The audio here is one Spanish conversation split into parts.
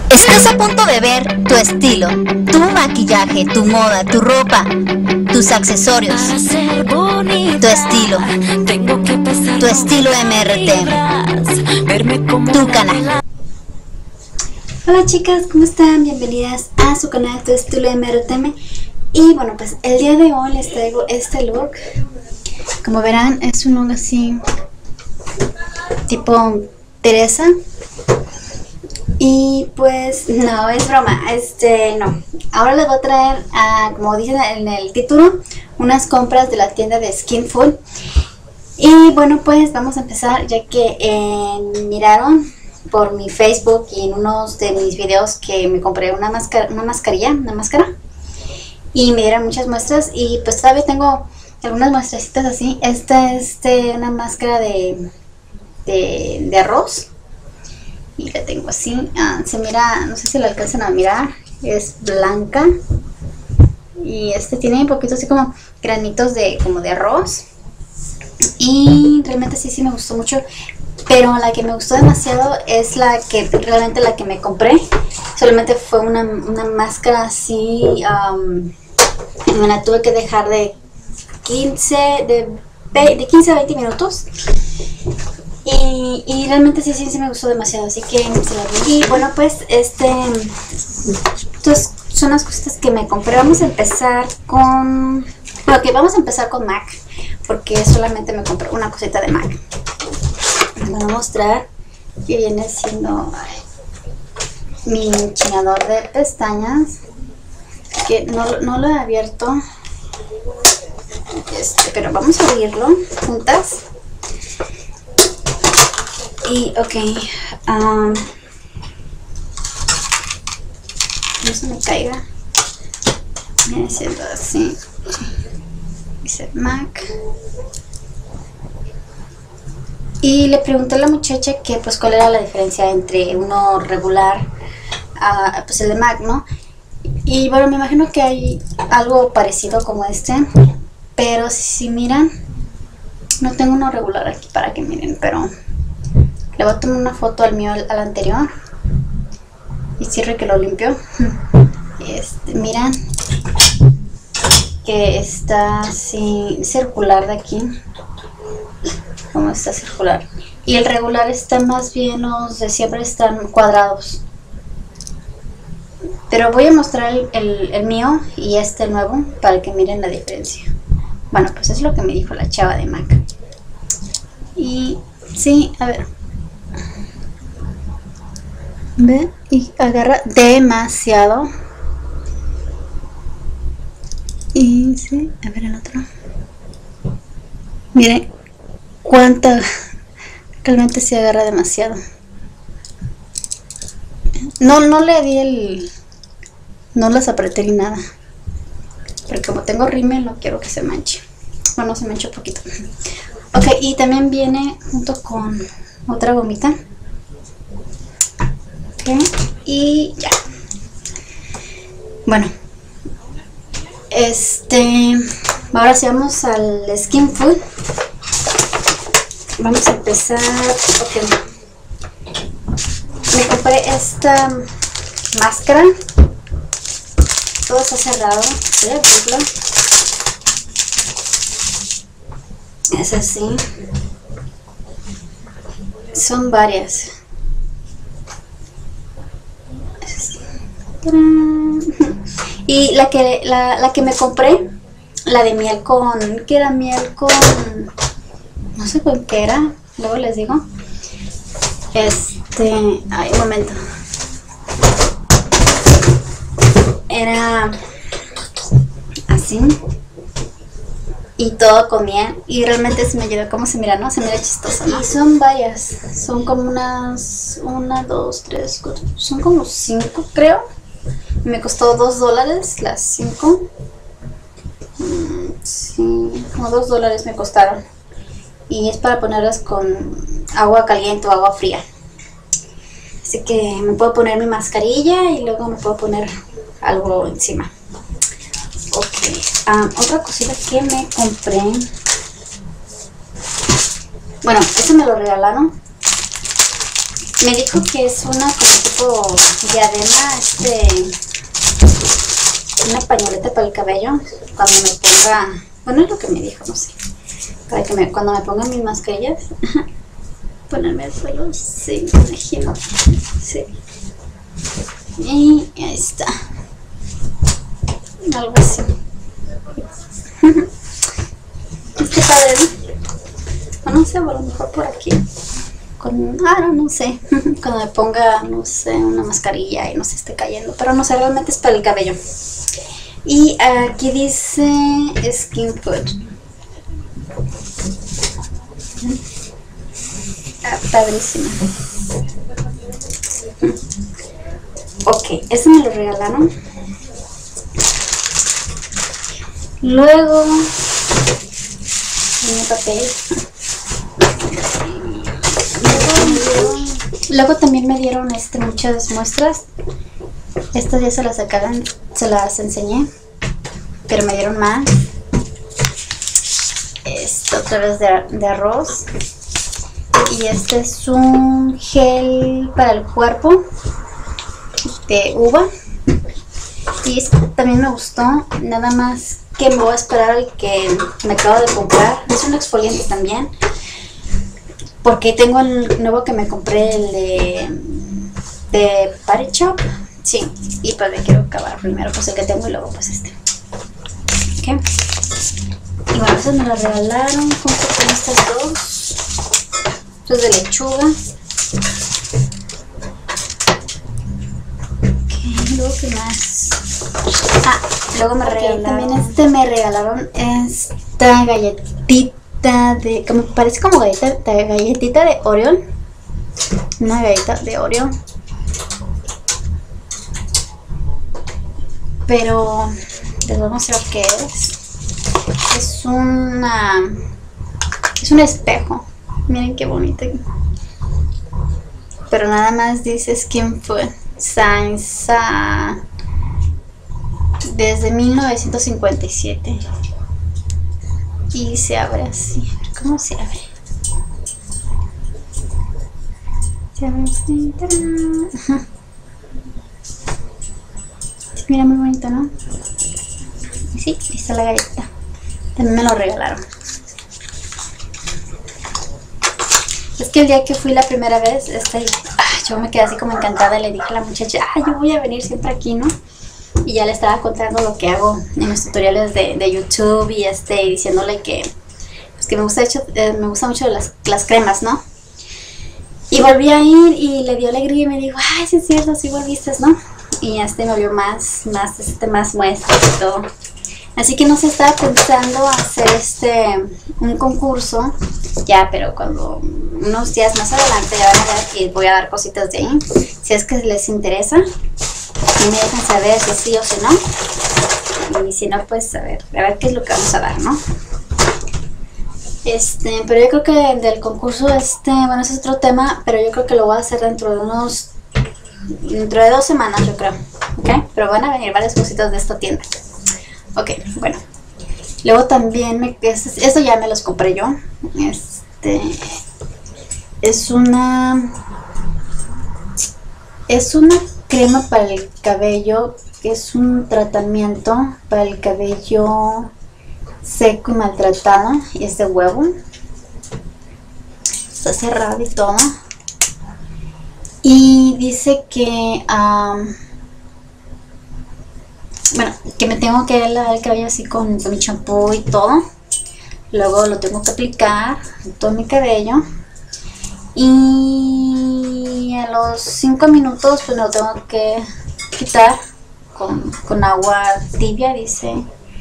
Estás a punto de ver tu estilo, tu maquillaje, tu moda, tu ropa, tus accesorios, tu estilo, tu estilo MRT, tu canal. Hola chicas, ¿cómo están? Bienvenidas a su canal Tu Estilo MRTM. Y bueno, pues el día de hoy les traigo este look. Como verán, es un look así tipo Teresa. Y pues no, es broma, no. Ahora les voy a traer, como dicen en el título, unas compras de la tienda de Skin Food. Y bueno, pues vamos a empezar, ya que miraron por mi Facebook y en unos de mis videos que me compré una máscara, y me dieron muchas muestras y pues todavía tengo algunas muestracitas así. Esta es una máscara de arroz y la tengo así, se mira, no sé si la alcanzan a mirar, es blanca y tiene un poquito así como granitos como de arroz, y realmente sí me gustó mucho. Pero la que me gustó demasiado es realmente la que me compré. Solamente fue una máscara así, me la tuve que dejar de 15 a 20 minutos. Y realmente sí me gustó demasiado, así que se la doy. Y bueno, pues estas son las cositas que me compré. Vamos a empezar con MAC, porque solamente me compré una cosita de MAC. Les voy a mostrar que viene siendo mi enchinador de pestañas, que no lo he abierto, pero vamos a abrirlo juntas. Y ok, no se me caiga, viene siendo así, dice MAC. Y le pregunté a la muchacha que pues cuál era la diferencia entre uno regular pues el de MAC, ¿no? Y bueno, me imagino que hay algo parecido como pero si miran, no tengo uno regular aquí para que miren, pero le voy a tomar una foto al mío, al anterior, y cierre que lo limpio. Miran que está así circular de aquí, como está circular, y el regular está más bien, los de siempre están cuadrados. Pero voy a mostrar el mío y nuevo para que miren la diferencia. Bueno, pues es lo que me dijo la chava de MAC. Y sí, a ver, ve, y agarra demasiado. Y sí, a ver el otro, miren cuánta, realmente se agarra demasiado. No le di no las apreté ni nada, pero como tengo rímel no quiero que se manche. Bueno, se mancha un poquito. Ok, y también viene junto con otra gomita. Ok, y ya. Bueno, ahora sí vamos al Skin Food. Vamos a empezar. Ok, me compré esta máscara. Todo está cerrado. Voy a abrirlo. Es así. Son varias. Es así. Y la que me compré, la de miel con, que era miel con, no sé con qué era, luego les digo. Ay, un momento. Era así y todo con miel, y realmente se me lleva como se mira, ¿no? Se mira chistoso, ¿no? Y son varias, son como unas 1, 2, 3, 4, son como 5 creo. Me costó $2 las 5. Sí, como $2 me costaron. Y es para ponerlas con agua caliente o agua fría. Así que me puedo poner mi mascarilla y luego me puedo poner algo encima. Ok, otra cosita que me compré. Bueno, eso me lo regalaron. Me dijo que es una como tipo diadema, una pañoleta para el cabello cuando me ponga, bueno, es lo que me dijo, no sé, para que cuando me ponga mis mascarillas ponerme el pelo, sí, me imagino, sí, y ahí está, algo así. Este padre, ¿no? O no sé, a lo mejor por aquí no sé, cuando me ponga, no sé, una mascarilla y no se esté cayendo, pero no sé, realmente es para el cabello. Y aquí dice Skin Food. Padrísimo. Ok, este me lo regalaron. Luego tiene papel. Luego también me dieron muchas muestras. Estas ya se las enseñé, pero me dieron más. Esto otra vez de arroz. Y este es un gel para el cuerpo de uva. Y este también me gustó, nada más que me voy a esperar al que me acabo de comprar. Es un exfoliante también, porque tengo el nuevo que me compré, el de Body Shop. Sí, y pues me quiero acabar primero pues el que tengo y luego pues este. Ok. Y bueno, esas me las regalaron junto con estas dos. Esto es de lechuga. Ok, luego qué más. Luego me regalaron. También me regalaron esta galletita de, que me parece como galletita de Oreo. Una galleta de Oreo. Pero les voy a mostrar qué es. Es un espejo. Miren qué bonito. Pero nada más dice Skin Food Science desde 1957. Y se abre así. ¿Cómo se abre? Se abre así. Mira, muy bonito, ¿no? Sí, ahí está la galleta. También me lo regalaron. Es que el día que fui la primera vez, yo me quedé así como encantada y le dije a la muchacha, yo voy a venir siempre aquí, ¿no? Y ya le estaba contando lo que hago en los tutoriales de YouTube y diciéndole que, pues que me gusta mucho las cremas, ¿no? Y volví a ir y le dio alegría y me dijo, sí es cierto, sí volviste, ¿no? Y me vio más muestras y todo. Así que no se estaba pensando hacer un concurso ya, pero cuando unos días más adelante ya van a ver que voy a dar cositas de ahí. Si es que les interesa, y me dejan saber si sí o si no. Y si no, pues a ver qué es lo que vamos a dar, ¿no? Pero yo creo que del concurso bueno, ese es otro tema, pero yo creo que lo voy a hacer dentro de 2 semanas, yo creo. ¿Ok? Pero van a venir varias cositas de esta tienda. Ok, bueno. Luego también eso ya me los compré yo. Es una crema para el cabello, que es un tratamiento para el cabello seco y maltratado, y es de huevo. Está cerrado y todo. Y dice que bueno, que me tengo que lavar el cabello así con mi champú y todo. Luego lo tengo que aplicar en todo mi cabello. Y a los 5 minutos pues me lo tengo que quitar con agua tibia, dice.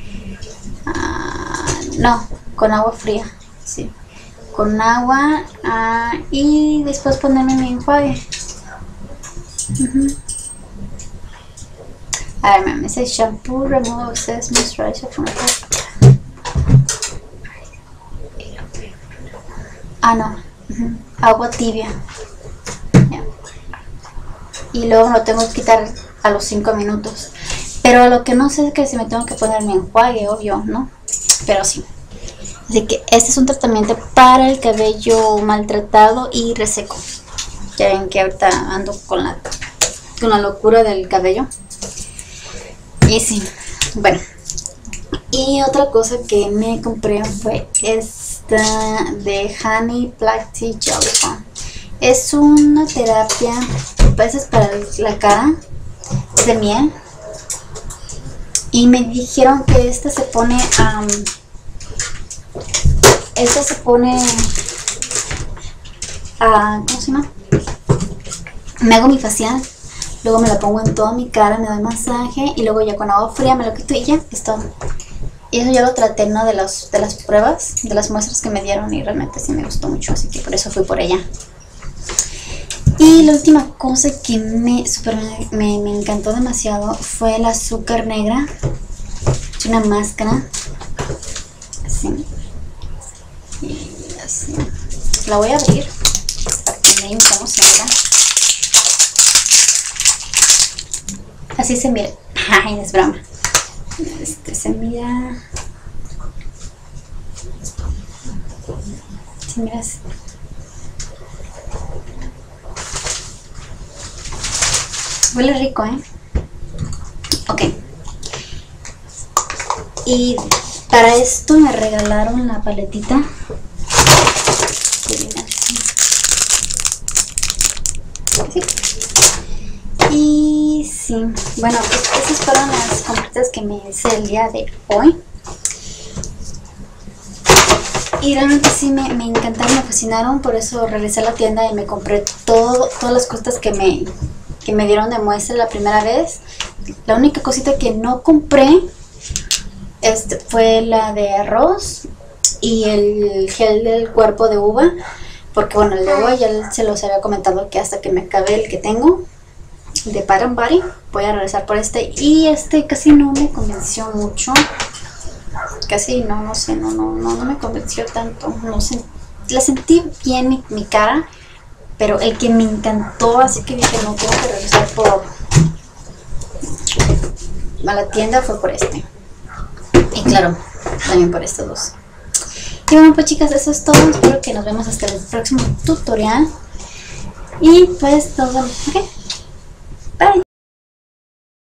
No, con agua fría, sí. Con agua y después ponerme mi enjuague. A ver, me dice shampoo, remove excess moisturizer from the hair. No. Agua tibia. Yeah. Y luego me lo tengo que quitar a los 5 minutos. Pero lo que no sé es que si me tengo que poner mi enjuague, obvio, ¿no? Pero sí. Así que este es un tratamiento para el cabello maltratado y reseco. Ya ven que ahorita ando con la con la locura del cabello. Y sí, bueno. Y otra cosa que me compré fue esta de Honey Plastic Jelly Foam. Es una terapia, pues es para la cara, de miel. Y me dijeron que esta se pone ¿cómo se llama? Me hago mi facial, luego me la pongo en toda mi cara, me doy masaje y luego ya con agua fría me lo quito y ya, es todo. Y eso ya lo traté, ¿no? de las pruebas, de las muestras que me dieron, y realmente sí me gustó mucho, así que por eso fui por ella. Y la última cosa que me encantó demasiado fue el azúcar negra. Es una máscara así y así. La voy a abrir para que vean cómo se mira. Así se mira. Ay, es broma. Se mira. Se mira así. Huele rico, ¿eh? Ok. Y para esto me regalaron la paletita. Que viene así. Sí. Y sí, bueno, pues esas fueron las compras que me hice el día de hoy. Y realmente sí me encantaron, me fascinaron. Por eso regresé a la tienda y me compré todas las cosas que me dieron de muestra la primera vez. La única cosita que no compré fue la de arroz y el gel del cuerpo de uva, porque bueno, el de uva ya se los había comentado que hasta que me acabe el que tengo de Bath & Body voy a regresar por este. Y casi no me convenció mucho, casi no me convenció tanto, no sé, la sentí bien mi cara. Pero el que me encantó, así que dije, no, tengo que regresar a la tienda, fue por este. Y claro, también por estos dos. Y bueno, pues chicas, eso es todo. Espero que nos vemos hasta el próximo tutorial. Y pues todo, ok.